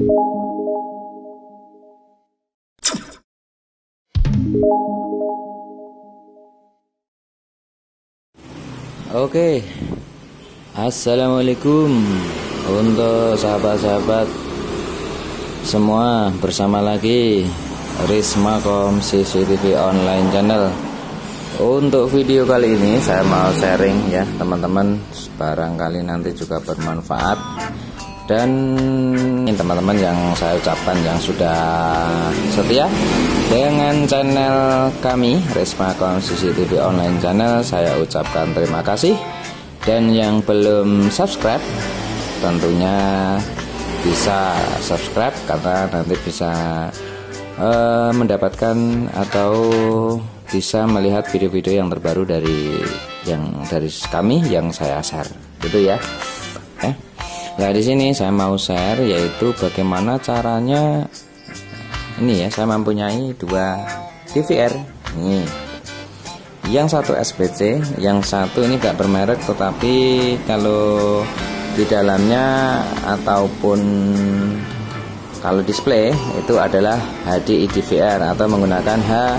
Oke, assalamualaikum untuk sahabat-sahabat semua, bersama lagi Rismakom CCTV Online Channel. Untuk video kali ini saya mau sharing ya teman-teman, barangkali nanti juga bermanfaat. Dan teman-teman yang saya ucapkan yang sudah setia dengan channel kami Rismakom CCTV Online Channel, saya ucapkan terima kasih. Dan yang belum subscribe tentunya bisa subscribe, karena nanti bisa mendapatkan atau bisa melihat video-video yang terbaru dari kami yang saya share gitu ya. Nah, di sini saya mau share yaitu bagaimana caranya. Ini ya, saya mempunyai dua DVR. Nih, yang satu SPC, yang satu ini gak bermerek, tetapi kalau di dalamnya ataupun kalau display itu adalah HDI DVR atau menggunakan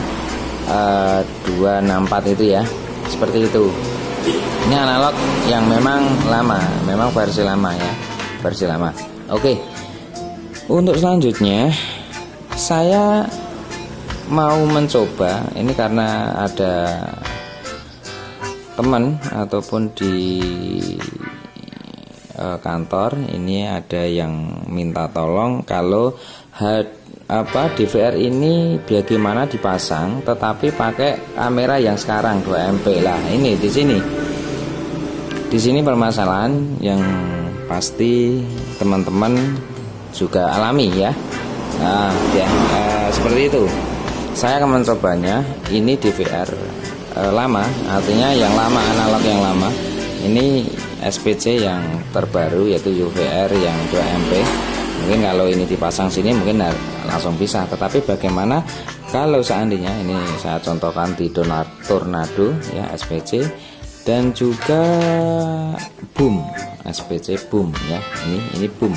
H264 itu ya, seperti itu. Ini analog yang memang lama, memang versi lama ya, versi lama. Oke, untuk selanjutnya saya mau mencoba ini karena ada teman ataupun di kantor ini ada yang minta tolong kalau DVR ini bagaimana dipasang tetapi pakai kamera yang sekarang 2 MP lah. Ini di sini permasalahan yang pasti teman-teman juga alami ya. Nah, seperti itu. Saya akan mencobanya. Ini DVR lama, artinya yang lama, analog yang lama. Ini SPC yang terbaru yaitu UVR yang 2 MP. Mungkin kalau ini dipasang sini mungkin langsung bisa, tetapi bagaimana kalau seandainya ini saya contohkan di Tornado ya, SPC, dan juga Boom, SPC Boom ya, ini Boom,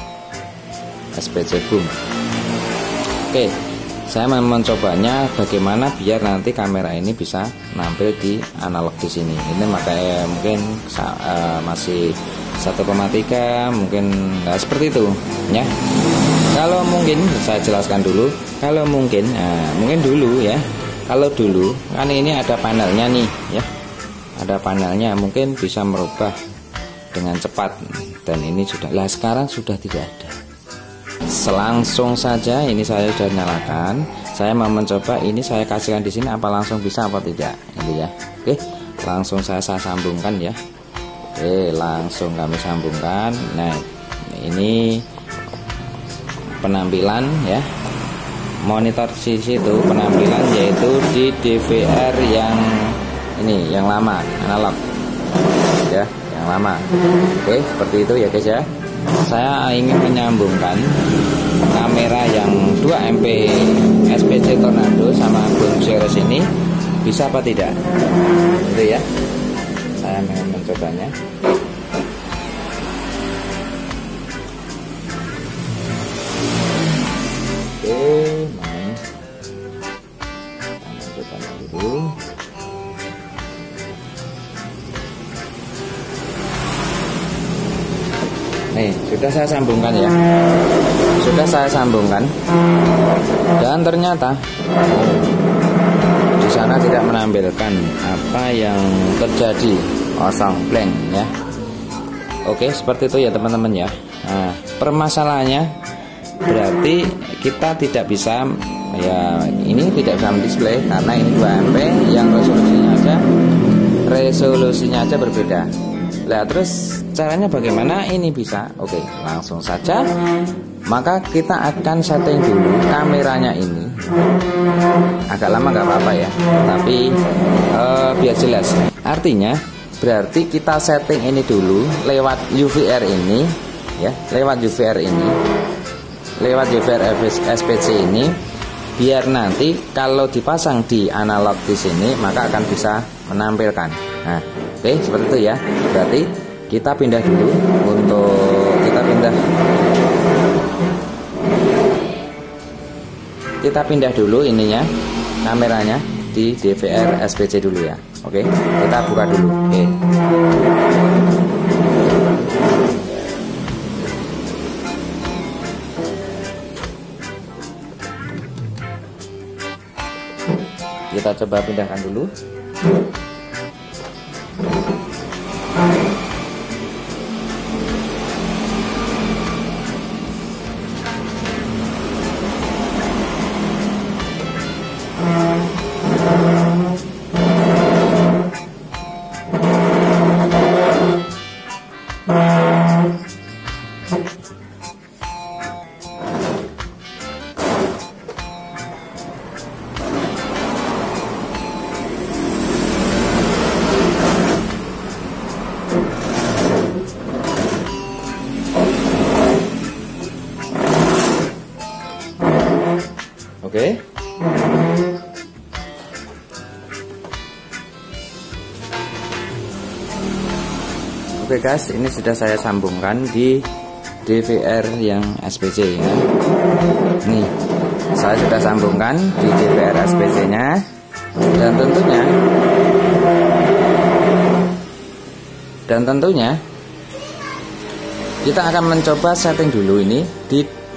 SPC Boom. Oke, saya mau mencobanya bagaimana biar nanti kamera ini bisa nampil di analog di sini. Ini makanya mungkin masih 1,3 mungkin seperti itu ya. Kalau mungkin saya jelaskan dulu. Kalau mungkin dulu ya. Kalau dulu kan ini ada panelnya nih ya. Ada panelnya, mungkin bisa merubah dengan cepat, dan ini sudah. Lah sekarang sudah tidak ada. Langsung saja ini saya sudah nyalakan. Saya mau mencoba ini, saya kasihkan di sini apa langsung bisa apa tidak ini ya. Oke, langsung saya sambungkan ya. Oke, langsung kami sambungkan. Nah, ini penampilan ya, monitor sisi itu penampilan yaitu di DVR yang ini, yang lama, analog ya, yang lama. Oke, seperti itu ya guys ya. Saya ingin menyambungkan kamera yang 2 MP SPC Tornado sama Boom Series ini bisa apa tidak, itu ya. Saya ingin mencobanya. Oke, main. Kita coba dulu. Nih, sudah saya sambungkan ya. Sudah saya sambungkan. Dan ternyata di sana tidak menampilkan apa yang terjadi, kosong, blank ya. Oke, seperti itu ya teman-teman ya. Nah, permasalahannya berarti kita tidak bisa ya, ini tidak bisa display karena ini 2 MP yang resolusinya aja berbeda. Nah, terus caranya bagaimana ini bisa? Oke, langsung saja. Maka kita akan setting dulu kameranya ini. Agak lama nggak apa-apa ya, tapi biar jelas. Artinya berarti kita setting ini dulu lewat UVR ini ya, lewat UVR ini, lewat UVR SPC ini, biar nanti kalau dipasang di analog di sini maka akan bisa menampilkan. Nah, oke, seperti itu ya. Berarti kita pindah dulu, untuk kita pindah kita pindah dulu ininya, kameranya di DVR SPC dulu ya. Oke, kita buka dulu. Oke. Kita coba pindahkan dulu. Oke. Oke guys, ini sudah saya sambungkan di DVR yang SPC ya. Nih, saya sudah sambungkan di DVR SPC-nya, dan tentunya kita akan mencoba setting dulu ini di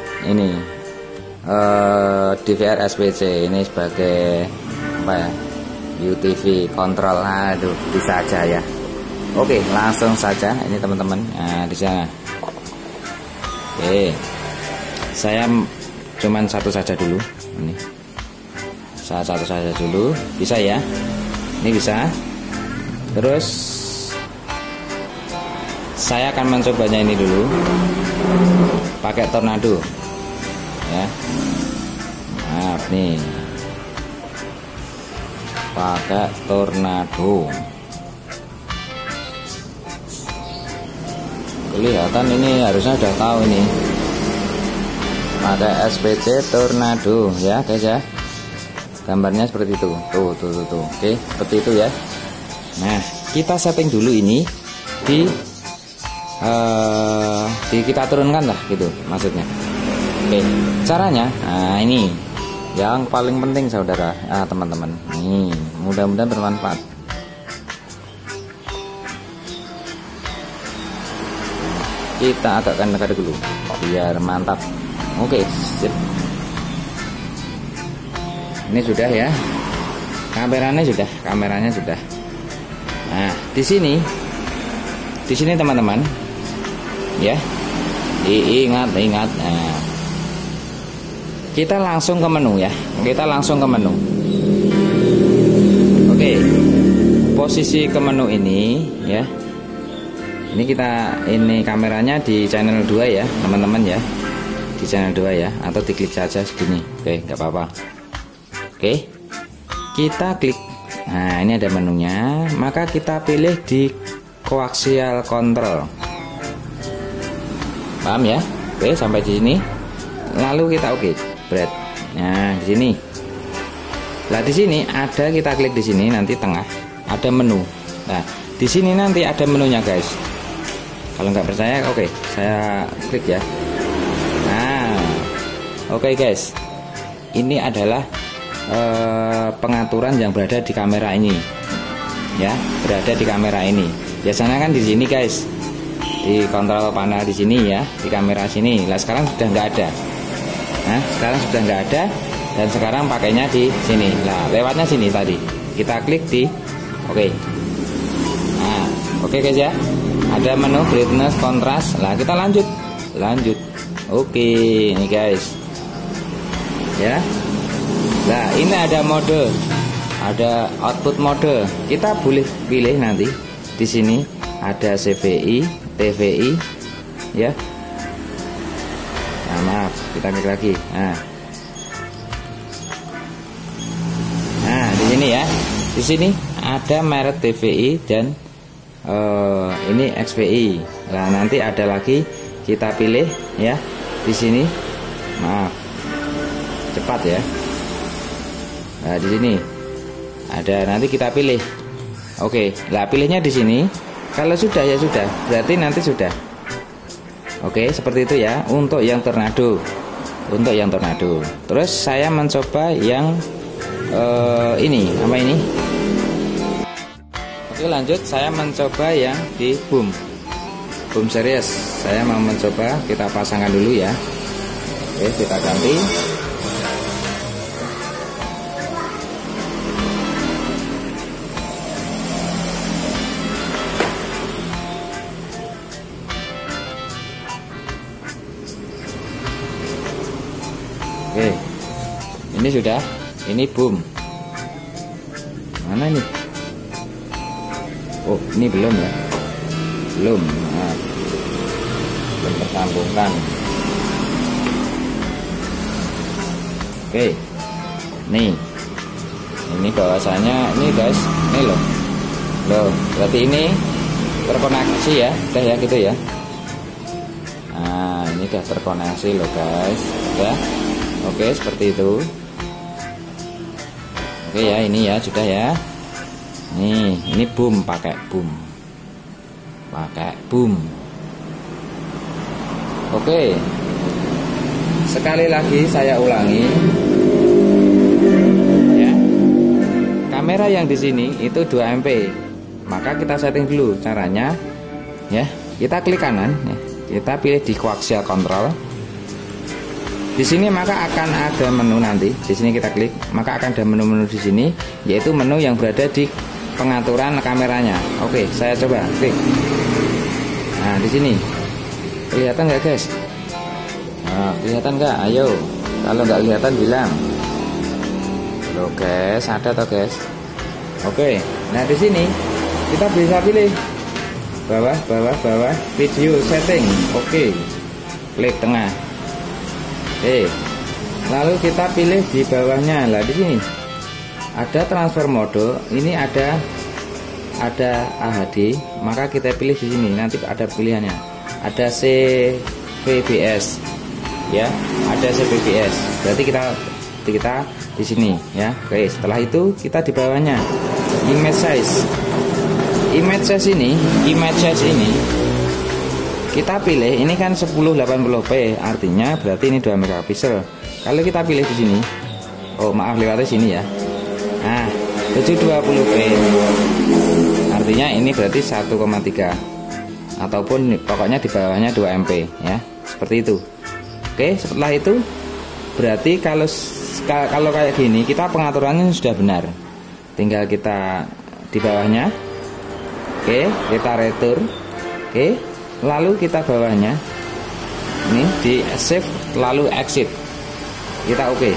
DVR SPC ini sebagai apa ya, UTV kontrol. Aduh, bisa aja ya. Oke, langsung saja ini teman-teman. Nah, di sana. Oke, saya cuman satu saja dulu. Ini saya satu saja dulu, bisa ya? Ini bisa. Terus saya akan mencobanya ini dulu pakai tornado ya. Maaf nih, pakai tornado. Kelihatan ini harusnya udah tahu ini, pakai SPC tornado ya guys ya. Gambarnya seperti itu, tuh. Oke, seperti itu ya. Nah, kita setting dulu ini di kita turunkan lah gitu maksudnya. Oke, caranya, nah ini yang paling penting saudara, teman-teman. Nih, mudah-mudahan bermanfaat. Kita agakkan negara dulu, biar mantap. Oke, sip. Ini sudah ya, kameranya sudah. Nah, di sini teman-teman, ya, ingat. Nah, kita langsung ke menu ya. Oke, posisi ke menu ini ya. Ini kameranya di channel 2 ya teman-teman ya. Di channel 2 ya, atau diklik saja segini. Oke, nggak apa-apa. Oke, kita klik. Nah, ini ada menunya. Maka kita pilih di coaxial control. Paham ya? Oke, sampai di sini. Lalu kita berat. Nah, di sini. Nah, di sini ada, kita klik di sini, nanti tengah ada menu. Nah, di sini nanti ada menunya guys. Kalau nggak percaya, oke, saya klik ya. Nah, oke guys, ini adalah pengaturan yang berada di kamera ini, ya, berada di kamera ini. Biasanya kan di sini guys, di kontrol panel di sini ya, di kamera sini. Nah, sekarang sudah nggak ada. Nah, sekarang sudah nggak ada, dan sekarang pakainya di sini. Nah, lewatnya sini tadi. Kita klik di oke. Nah, oke guys ya. Ada menu brightness, kontras. Nah, kita lanjut. Oke, ini guys. Ya. Nah, ini ada mode, ada output mode. Kita boleh pilih nanti. Di sini ada CVI, TVI, ya. Nah, maaf, kita klik lagi. Nah, di sini ya. Di sini ada merek TVI dan ini XVI. Nah, nanti ada lagi, kita pilih ya. Di sini, maaf, cepat ya. Nah, di sini ada, nanti kita pilih. Oke, lah pilihnya di sini. Kalau sudah ya sudah, berarti nanti sudah. Oke, seperti itu ya untuk yang tornado. untuk yang tornado. Terus saya mencoba yang ini apa ini? Oke, lanjut saya mencoba yang di boom series. Saya mau mencoba, kita pasangkan dulu ya. Oke, kita ganti. Oke, ini sudah, ini boom. Mana nih? Oh, ini belum ya, belum. Nah, belum tersambungkan. Oke, nih, ini bahwasanya ini guys, ini loh, berarti ini terkoneksi ya, udah ya gitu ya. Nah, ini udah terkoneksi loh guys, udah. Oke, seperti itu. Oke ya, ini ya sudah ya. Nih, ini boom, pakai boom. Oke. Sekali lagi saya ulangi. Ya. Kamera yang di sini itu 2 MP. Maka kita setting dulu caranya. Ya, kita klik kanan ya. Kita pilih di coaxial control. Di sini maka akan ada menu nanti. Di sini kita klik, maka akan ada menu-menu di sini, yaitu menu yang berada di pengaturan kameranya. Oke, saya coba klik. Nah, di sini kelihatan nggak guys? Nah, kelihatan nggak? Ayo, kalau nggak kelihatan bilang. Loh guys, ada toh guys? Oke, nah di sini kita bisa pilih bawah, video setting. Oke, klik tengah. Oke, lalu kita pilih di bawahnya. Lah di sini ada transfer mode, ini ada AHD, maka kita pilih di sini. Nanti ada pilihannya, ada CVBS ya, ada CVBS. Berarti kita di sini ya. Oke, setelah itu kita di bawahnya image size ini kita pilih. Ini kan 1080p, artinya berarti ini 2 megapiksel. Kalau kita pilih di sini, oh maaf lewatnya sini ya. Nah, 720p, artinya ini berarti 1,3, ataupun pokoknya di bawahnya 2 MP ya, seperti itu. Oke, setelah itu berarti kalau kayak gini kita pengaturannya sudah benar. Tinggal kita di bawahnya. Oke, kita retur. Oke, lalu kita bawahnya ini di save, lalu exit, kita oke,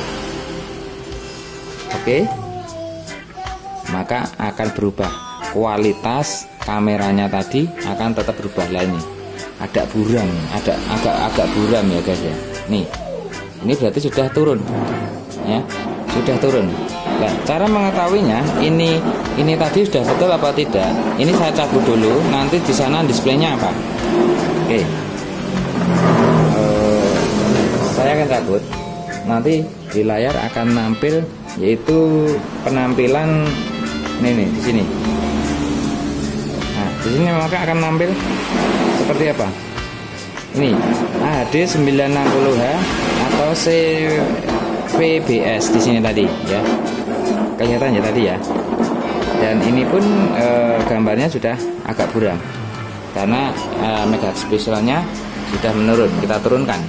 maka akan berubah kualitas kameranya. Tadi akan tetap berubah. Lah ini agak buram, agak buram ya guys ya. Nih, ini berarti sudah turun ya, sudah turun. Nah, cara mengetahuinya ini tadi sudah betul apa tidak, ini saya cabut dulu, nanti di sana displaynya apa. Oke, saya akan cabut. Nanti di layar akan nampil, yaitu penampilan ini di sini. Nah, di sini maka akan nampil seperti apa? Ini HD 960H atau CVBS di sini tadi ya. Kelihatan ya tadi ya. Dan ini pun gambarnya sudah agak buram karena megapikselnya sudah menurun, kita turunkan.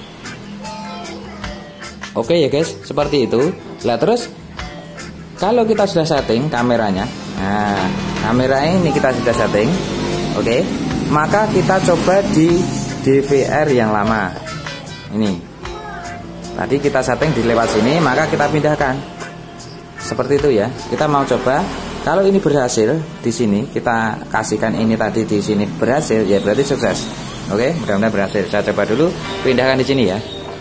Oke ya guys, seperti itu. Lah terus kalau kita sudah setting kameranya, nah kamera ini kita sudah setting, oke, maka kita coba di DVR yang lama. Ini tadi kita setting di lewat sini, maka kita pindahkan seperti itu ya. Kita mau coba. Kalau ini berhasil, di sini kita kasihkan ini tadi di sini berhasil, ya berarti sukses. Oke, mudah-mudahan berhasil. Saya coba dulu pindahkan di sini ya.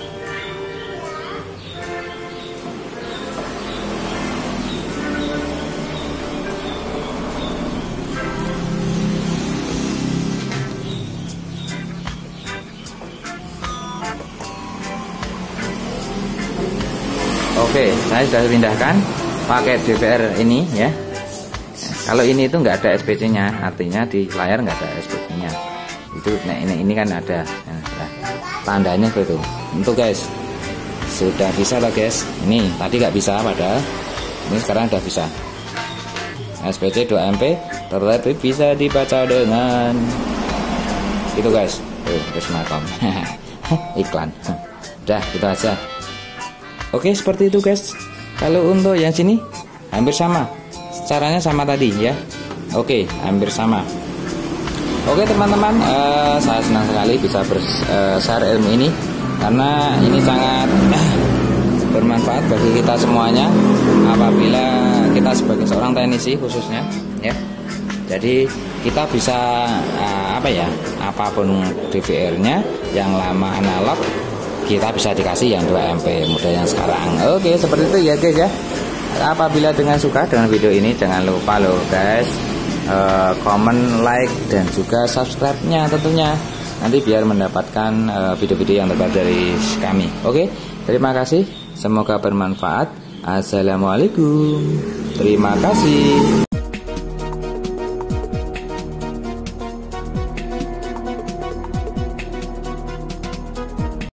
Oke, saya sudah pindahkan pakai DVR ini ya. Kalau ini itu nggak ada SPC-nya, artinya di layar nggak ada SPC-nya. Itu, nah ini kan ada, nah, tandanya itu. Untuk guys, sudah bisa loh guys. Ini tadi nggak bisa padahal ini sekarang udah bisa. SPC 2MP tetapi bisa dibaca dengan itu guys. Prismakom. Iklan. Udah gitu aja. Oke, seperti itu guys. Kalau untuk yang sini hampir sama, caranya sama tadi ya. Oke, hampir sama. Oke teman-teman, saya senang sekali bisa share ilmu ini karena ini sangat bermanfaat bagi kita semuanya apabila kita sebagai seorang teknisi khususnya ya. Jadi kita bisa apapun DVR-nya yang lama analog kita bisa dikasih yang 2MP model yang sekarang. Oke, seperti itu ya guys ya. Apabila dengan suka dengan video ini jangan lupa loh guys, comment, like dan juga subscribe-nya tentunya. Nanti biar mendapatkan video-video yang terbaru dari kami. Oke, terima kasih. Semoga bermanfaat. Assalamualaikum. Terima kasih.